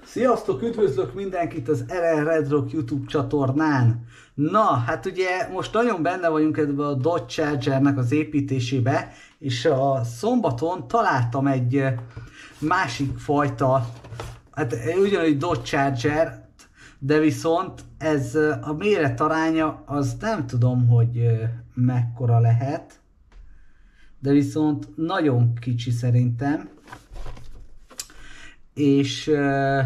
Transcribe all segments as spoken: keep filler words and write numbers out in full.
Sziasztok, üdvözlök mindenkit az er er RedRock YouTube csatornán. Na, hát ugye most nagyon benne vagyunk ebben a Dodge Chargernek az építésébe, és a szombaton találtam egy másik fajta, hát ugyanúgy Dodge Charger, de viszont ez a méretaránya, az nem tudom, hogy mekkora lehet, de viszont nagyon kicsi szerintem. És uh,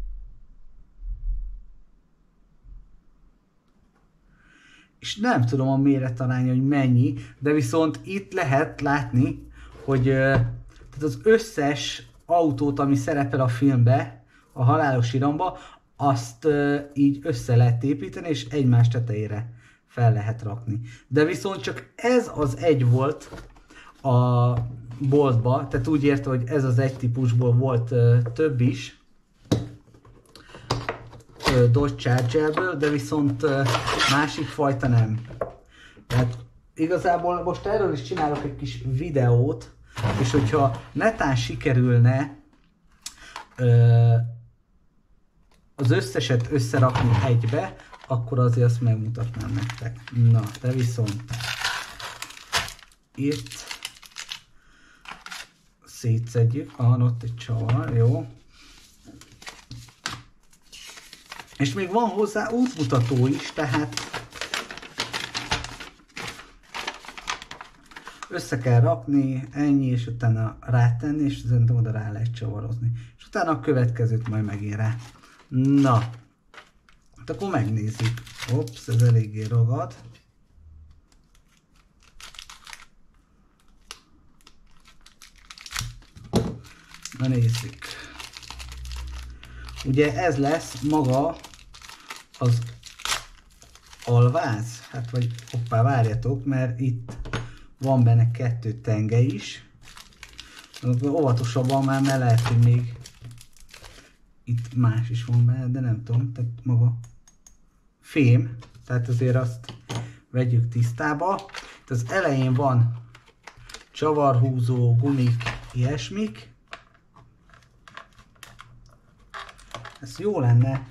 és nem tudom a méretaránya, hogy mennyi, de viszont itt lehet látni, hogy uh, tehát az összes autót, ami szerepel a filmbe, a halálos iramba, azt uh, így össze lehet építeni, és egymás tetejére fel lehet rakni. De viszont csak ez az egy volt a boltba, tehát úgy érte, hogy ez az egy típusból volt uh, több is uh, Dodge Chargerből, de viszont uh, másik fajta nem. Tehát igazából most erről is csinálok egy kis videót, és hogyha netán sikerülne uh, az összeset összerakni egybe, akkor azért azt megmutatnám nektek. Na, de viszont itt szétszedjük, ah, ott egy csavar, jó. És még van hozzá útmutató is, tehát össze kell rakni, ennyi, és utána rátenni, és szerintem oda rá lehet csavarozni. És utána a következőt majd megint rá. Na, hát akkor megnézzük. Ops, ez eléggé ragad. Na nézzük. Ugye ez lesz maga az alváz. Hát vagy hoppá, várjatok, mert itt van benne kettő tenge is. Óvatosabban már, mert lehet, hogy még itt más is van benne, de nem tudom. Tehát maga fém. Tehát azért azt vegyük tisztába. Itt az elején van csavarhúzó, gumik, ilyesmik. Ez jó lenne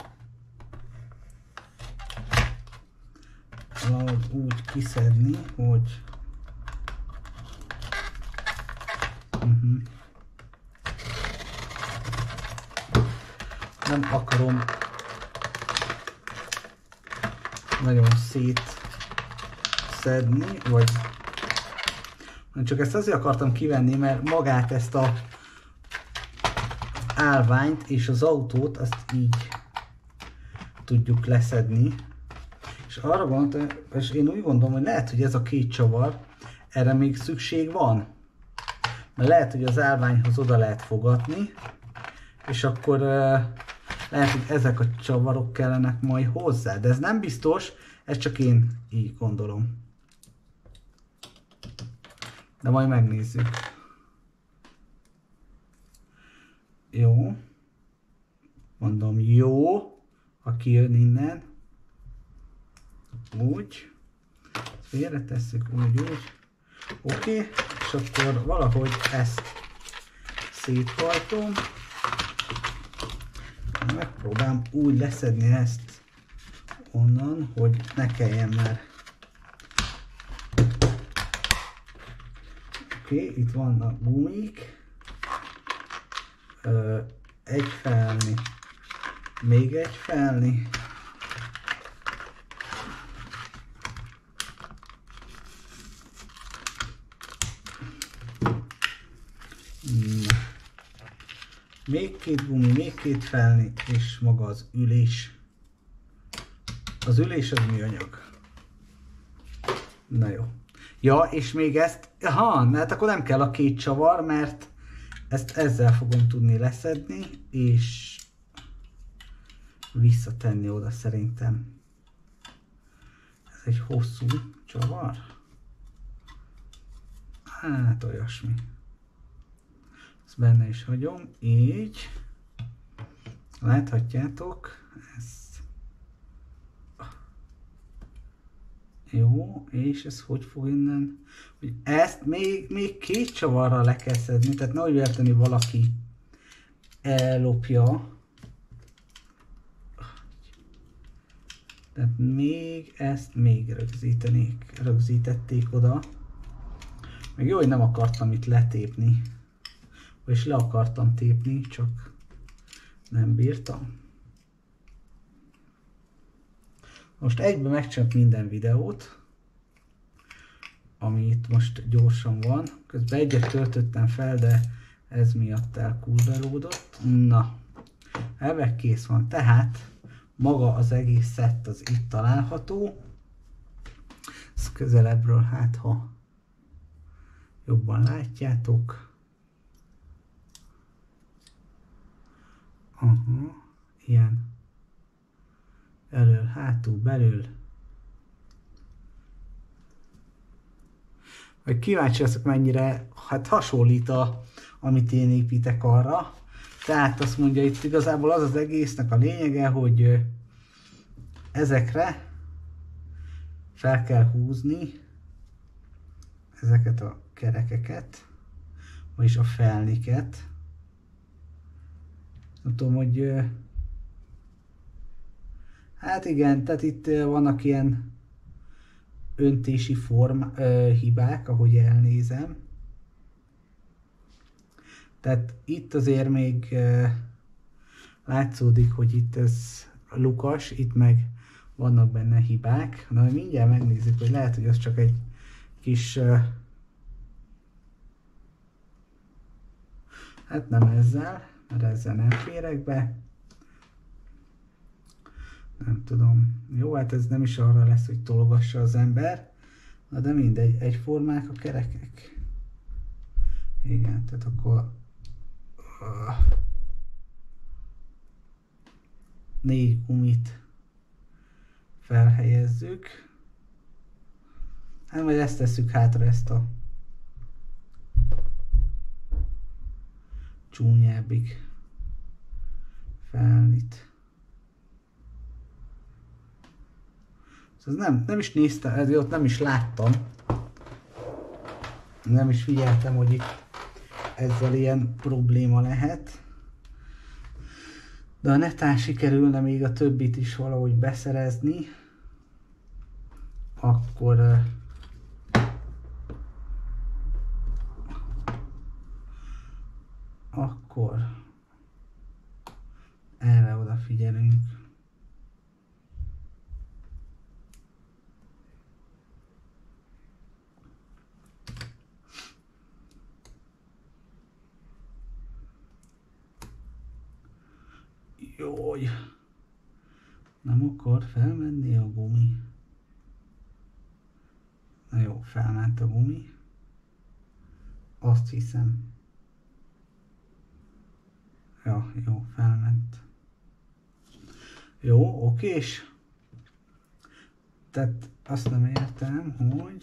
valahogy úgy kiszedni, hogy uh-huh. nem akarom nagyon szétszedni, vagy csak ezt azért akartam kivenni, mert magát ezt a állványt és az autót azt így tudjuk leszedni. És arra gondoltam, és én úgy gondolom, hogy lehet, hogy ez a két csavar, erre még szükség van. Mert lehet, hogy az állványhoz oda lehet fogatni, és akkor uh, lehet, hogy ezek a csavarok kellenek majd hozzá. De ez nem biztos, ez csak én így gondolom. De majd megnézzük. Jó. Mondom, jó. Ha kijön innen. Úgy. Félretesszük, úgy, úgy. Oké. Okay. És akkor valahogy ezt széthajtom. Megpróbálom úgy leszedni ezt onnan, hogy ne kelljen már. Oké, okay. Itt vannak gumik. Ö, egy felni, még egy felni. Na. Még két gumi, még két felni, és maga az ülés. Az ülés az műanyag. Na jó. Ja, és még ezt, aha, hát akkor nem kell a két csavar, mert ezt ezzel fogom tudni leszedni, és visszatenni oda szerintem. Ez egy hosszú csavar. Hát olyasmi. Ezt benne is hagyom, így. Láthatjátok, ezt. Jó, és ez hogy fog innen? Ezt még, még két csavarral le kell szedni, tehát nehogy érteni valaki ellopja. Tehát még ezt még rögzítenék, rögzítették oda. Még jó, hogy nem akartam itt letépni. Vagyis le akartam tépni, csak nem bírtam. Most egyben megcsinálok minden videót, ami itt most gyorsan van. Közben egyet töltöttem fel, de ez miatt elkurvelódott. Na, elveg kész van. Tehát maga az egész szett az itt található. Ez közelebbről, hát ha jobban látjátok. Aha, ilyen. Elől, hátul, belül. Vagy kíváncsi leszek, mennyire hát hasonlít a, amit én építek arra. Tehát azt mondja, itt igazából az az egésznek a lényege, hogy ezekre fel kell húzni ezeket a kerekeket, vagyis a felniket. Nem tudom, hogy hát igen, tehát itt vannak ilyen öntési form, ö, hibák, ahogy elnézem. Tehát itt azért még ö, látszódik, hogy itt ez lukas, itt meg vannak benne hibák. Na, mindjárt megnézzük, hogy lehet, hogy az csak egy kis... Ö, hát nem ezzel, mert ezzel nem férek be. Nem tudom. Jó, hát ez nem is arra lesz, hogy tologassa az ember. Na de mindegy, egyformák a kerekek. Igen, tehát akkor... négy gumit felhelyezzük. Hát majd ezt tesszük hátra, ezt a csúnyábbig felnit. Ez nem, nem is néztem, ez ott nem is láttam. Nem is figyeltem, hogy itt ezzel ilyen probléma lehet. De a netán sikerülne még a többit is valahogy beszerezni, akkor akkor erre odafigyelünk. Jój! Nem akar felmenni a gumi. Na jó, felment a gumi. Azt hiszem. Ja, jó, felment. Jó, okés. Tehát azt nem értem, hogy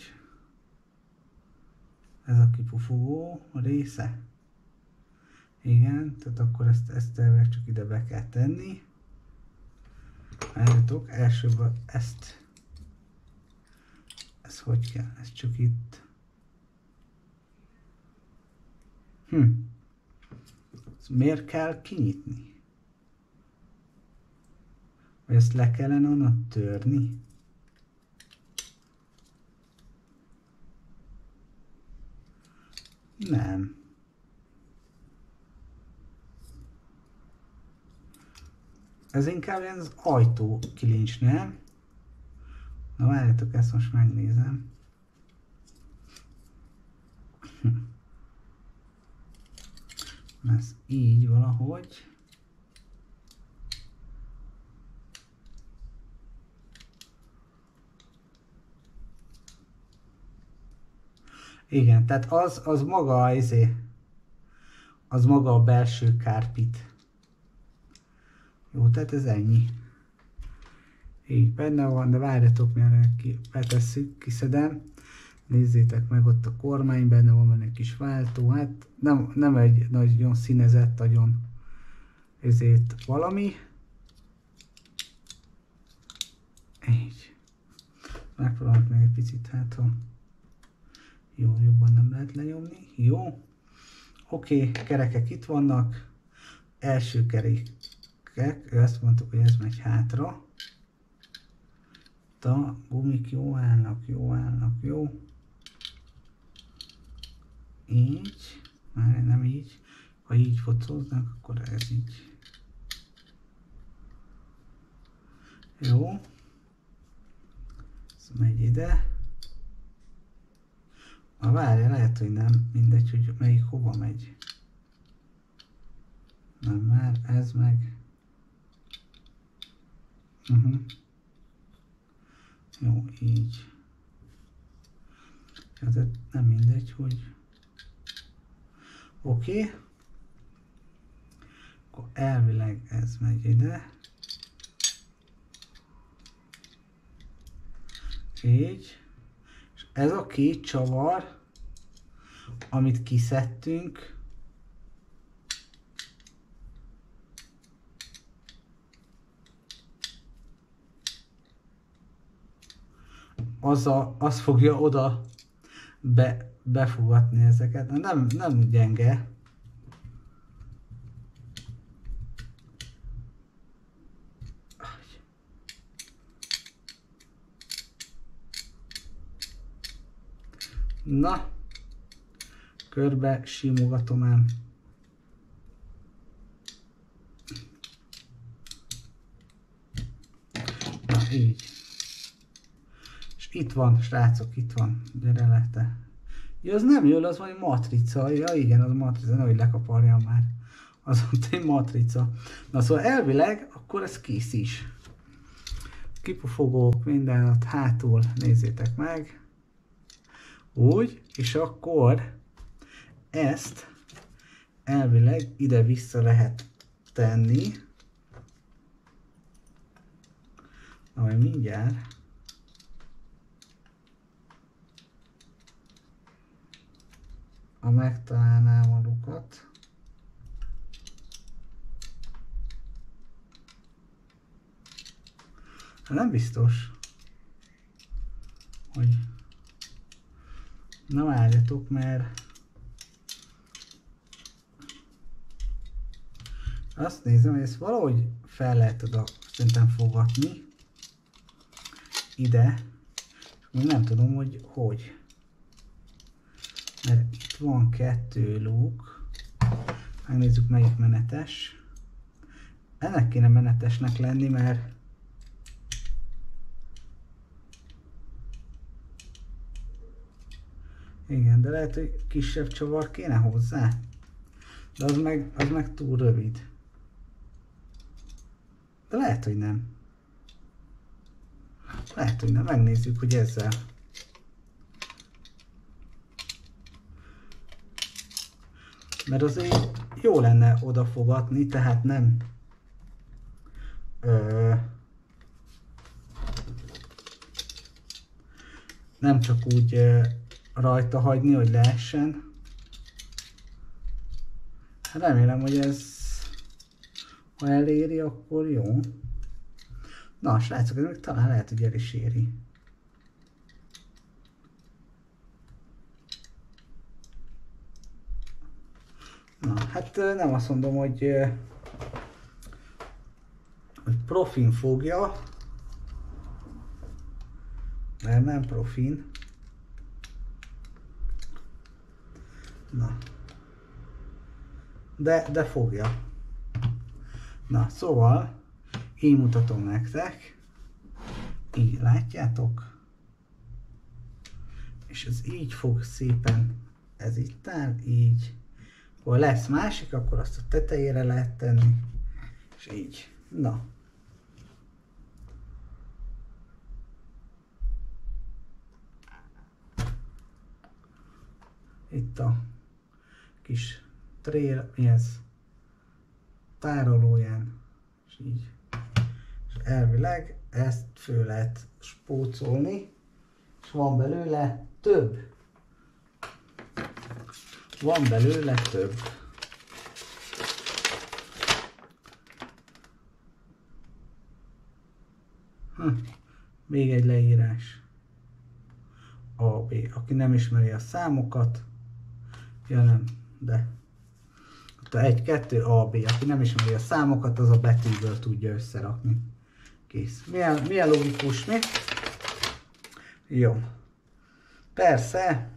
ez a kipufogó része. Igen, tehát akkor ezt, ezt elvileg csak ide be kell tenni. Várjatok, elsőbb ezt. Ez hogy kell? Ez csak itt. Hm. Ezt miért kell kinyitni? Vagy ezt le kellene onnan törni? Nem. Ez inkább ilyen az ajtó kilincs, nem? Na várjátok, ezt most megnézem. Hm. Ez így valahogy. Igen, tehát az, az maga a izé, az maga a belső kárpit. Jó, tehát ez ennyi. Így benne van, de várjatok, mert ki, betesszük, kiszedem. Nézzétek meg, ott a kormány, benne van benne egy kis váltó. Hát nem, nem egy nagyon színezett, nagyon ezért valami. Így. Megpróbálok még egy picit, hát ha jó, jobban nem lehet lenyomni. Jó. Oké, okay, kerekek itt vannak. Első kerék. Ezt mondtuk, hogy ez megy hátra. A gumik jó állnak, jó állnak, jó. Így, már nem így. Ha így fotóznak, akkor ez így. Jó. Ez megy ide. Na várja, lehet, hogy nem mindegy, hogy melyik hova megy. Nem, már ez meg. Uh-huh. Jó, így. Hát nem mindegy, hogy... Oké. Okay. Akkor elvileg ez megy ide. Így. És ez a két csavar, amit kiszedtünk, az, a, az fogja oda be, befogatni ezeket. Nem, nem gyenge. Na, körbe simogatom ám. Na, így. És itt van, srácok, itt van. Gyere le, te. Ja, az nem jön, az valami matrica. Ja, igen, az matrica, nehogy lekaparjam már. Az ott egy matrica. Na, szóval elvileg, akkor ez kész is. Kipufogók, minden ott hátul, nézzétek meg. Úgy, és akkor ezt elvileg ide-vissza lehet tenni. Na, majd mindjárt. Ha megtalálnám a lukat. Nem biztos, hogy... Na várjatok, mert azt nézem, hogy ezt valahogy fel lehet oda szerintem fogatni ide, és még nem tudom, hogy hogy. Mert itt van kettő luk, megnézzük melyik menetes. Ennek kéne menetesnek lenni, mert igen, de lehet, hogy kisebb csavar kéne hozzá. De az meg, az meg túl rövid. De lehet, hogy nem. Lehet, hogy nem. Megnézzük, hogy ezzel. Mert azért jó lenne odafogatni, tehát nem... Ö, nem csak úgy... Ö, rajta hagyni, hogy lehessen. Remélem, hogy ez, ha eléri, akkor jó. Na, srácok, ez még talán lehet, hogy el is éri. Na, hát nem azt mondom, hogy, hogy profin fogja, mert nem profin. Na. De, de fogja. Na, szóval, így mutatom nektek. Így látjátok? És ez így fog szépen, ez itt áll, így. Ha lesz másik, akkor azt a tetejére lehet tenni. És így. Na. Itt a kis trail, mi ez? Tárolóján. És így. És elvileg ezt föl lehet spócolni. És van belőle több. Van belőle több. Hm. Még egy leírás. A B. Aki nem ismeri a számokat, ja nem, de ott a egy, kettő, A, B. Aki nem ismeri a számokat, az a betűből tudja összerakni. Kész. Milyen, milyen logikus, mi? Jó. Persze.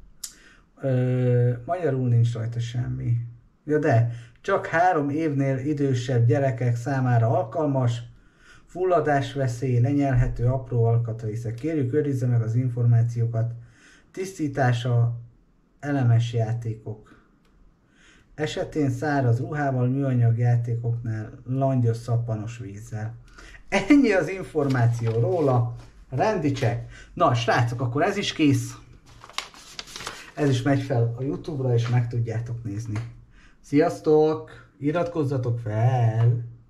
Ö, magyarul nincs rajta semmi. Ja de, csak három évnél idősebb gyerekek számára alkalmas, fulladásveszély, lenyelhető apró alkatrészek. Kérjük, őrizze meg az információkat. Tisztítása, elemes játékok. Esetén száraz ruhával, műanyag játékoknál langyos szappanos vízzel. Ennyi az információ róla. Rendi check. Na, srácok, akkor ez is kész. Ez is megy fel a YouTube-ra, és meg tudjátok nézni. Sziasztok! Iratkozzatok fel!